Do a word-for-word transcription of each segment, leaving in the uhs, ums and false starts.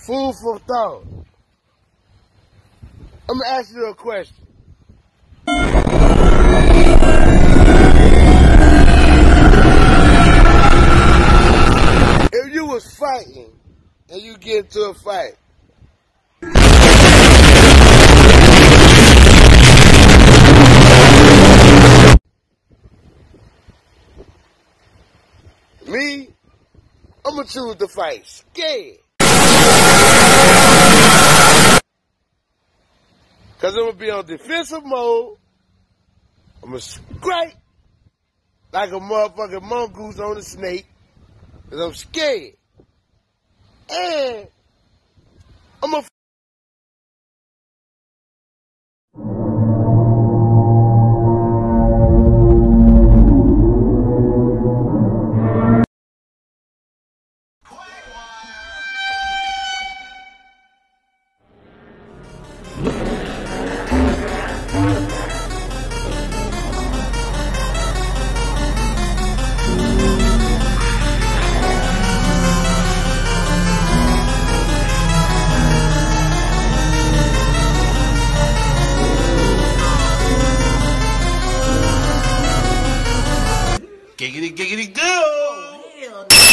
Food for thought. I'm gonna ask you a question. If you was fighting and you get into a fight, me, I'm gonna choose to fight scared. Cause I'm gonna be on defensive mode. I'm gonna scrape like a motherfucking mongoose on a snake. Cause I'm scared. And I'm gonna giggity, giggity, go! Oh, hell no.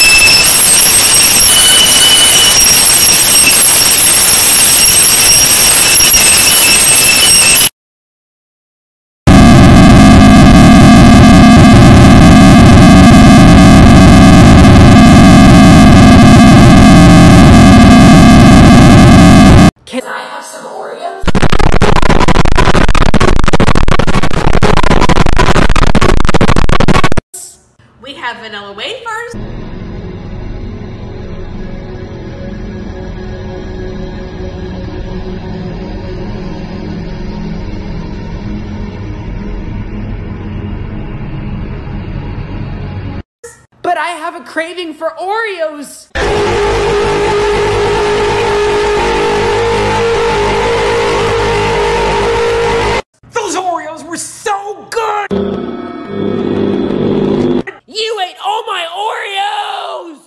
Can I have some Oreos? We have vanilla wafers. But I have a craving for Oreos. Those Oreos were so good. You ate all my Oreos!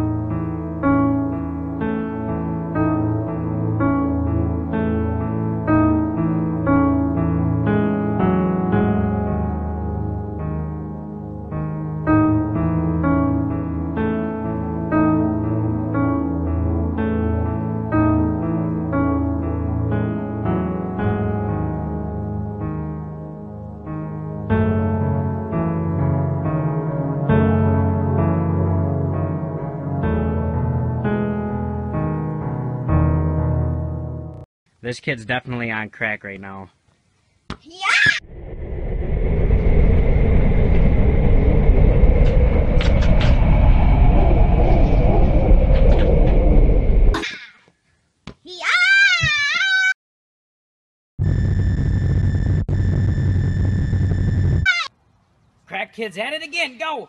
This kid's definitely on crack right now. Yeah! Crack kid's at it again, go!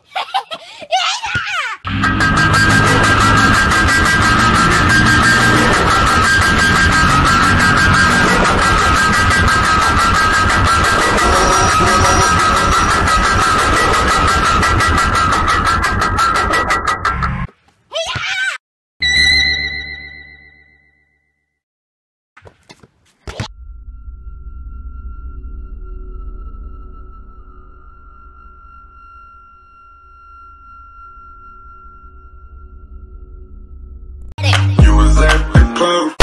You was at the club.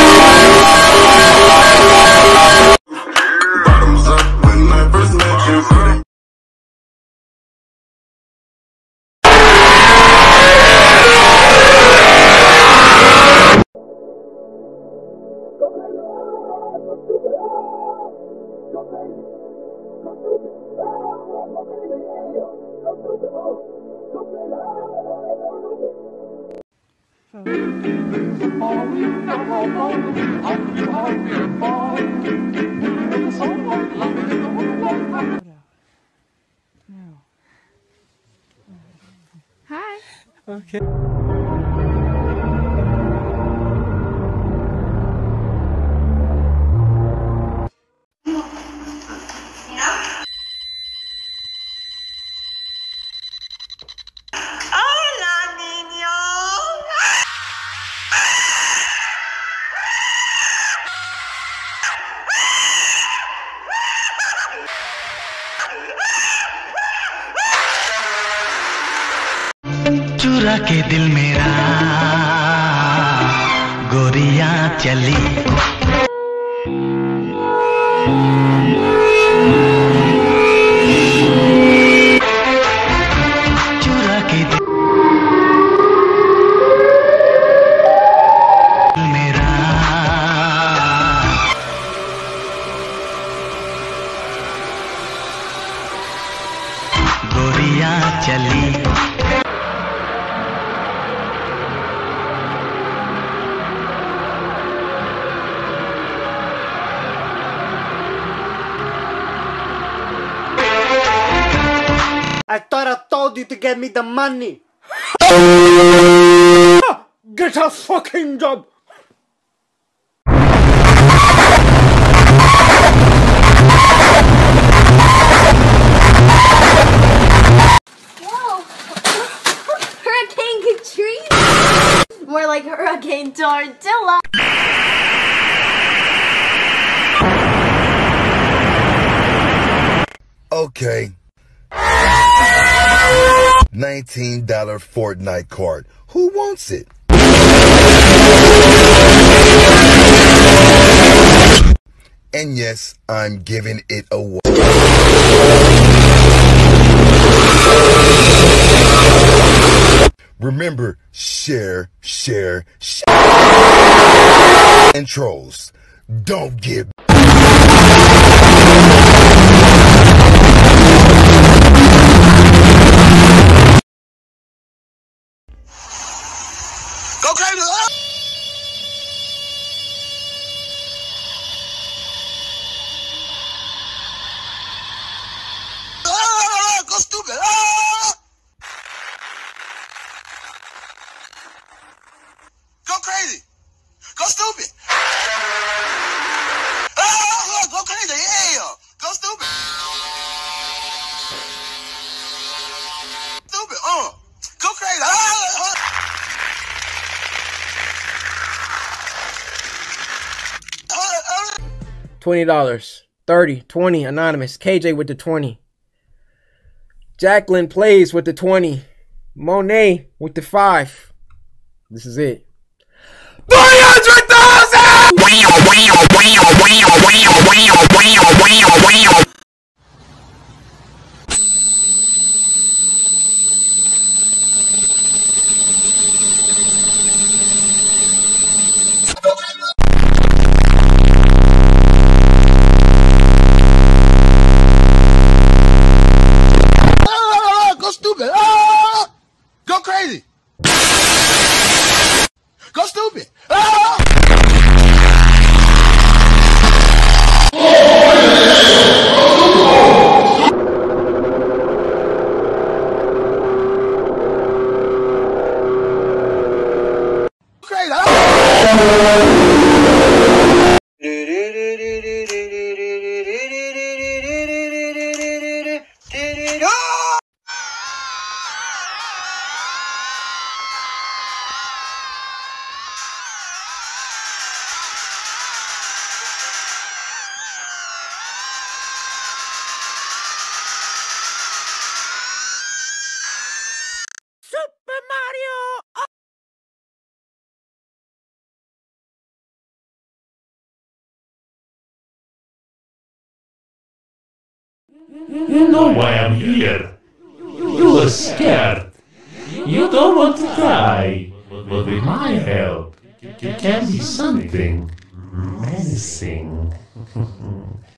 Bottoms up when I first met you. Hi. Okay. Hola, niños. के दिल मेरा गोरियां चली चुरा के दिल मेरा गोरियां चली I thought I told you to get me the money. Get a fucking job. Whoa! Hurricane Katrina! More like Hurricane Tortilla. Okay. nineteen dollar Fortnite card. Who wants it? And yes, I'm giving it away. Remember, share, share, share. And trolls, don't give. Go crazy! Ah, go stupid! Ah! Go crazy! Go stupid! Ah, go crazy! Yeah! Go stupid! Stupid! Uh! Go crazy! Ah! twenty dollars. thirty, twenty, anonymous. K J with the twenty. Jacqueline plays with the twenty. Monet with the five. This is it. three hundred thousand! Go stupid! Ah! Go crazy! Go stupid! Ah! Crazy! Ah! Super Mario! You know why I'm here. You were scared. You don't want to die. But with my help, you can be something menacing.